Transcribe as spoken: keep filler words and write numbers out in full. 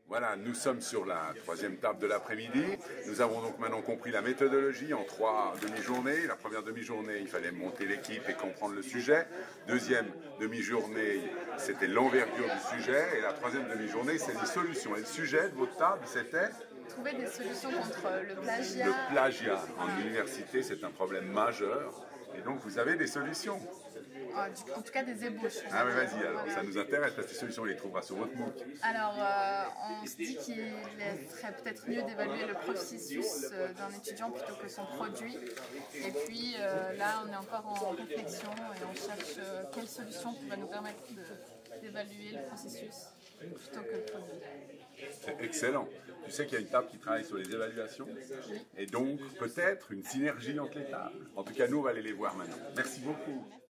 Voilà, nous sommes sur la troisième table de l'après-midi. Nous avons donc maintenant compris la méthodologie en trois demi-journées. La première demi-journée, il fallait monter l'équipe et comprendre le sujet. Deuxième demi-journée, c'était l'envergure du sujet. Et la troisième demi-journée, c'est les solutions. Et le sujet de votre table, c'était trouver des solutions contre le plagiat. Le plagiat en université, c'est un problème majeur. Et donc, vous avez des solutions. En tout cas, des ébauches. Ah mais vas-y, alors, voilà. Ça nous intéresse, parce que ces solutions, on les trouvera sur votre MOOC. Alors, euh, on se dit qu'il serait peut-être mieux d'évaluer le processus d'un étudiant plutôt que son produit. Et puis, euh, là, on est encore en réflexion et on cherche euh, quelle solution pourrait nous permettre d'évaluer le processus plutôt que le produit. C'est excellent. Tu sais qu'il y a une table qui travaille sur les évaluations et donc peut-être une synergie entre les tables. En tout cas, nous, on va aller les voir maintenant. Merci beaucoup.